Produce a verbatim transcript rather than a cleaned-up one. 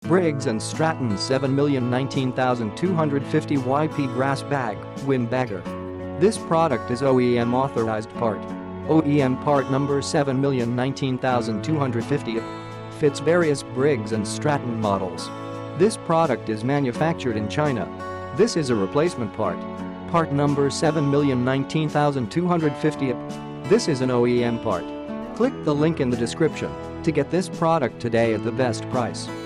Briggs and Stratton seven one nine two five zero Y P Grass Bag, Wind Bagger. This product is O E M authorized part. O E M Part Number seven one nine two five zero. Fits various Briggs and Stratton models. This product is manufactured in China. This is a replacement part. Part number seven one nine two five zero. This is an O E M part. Click the link in the description to get this product today at the best price.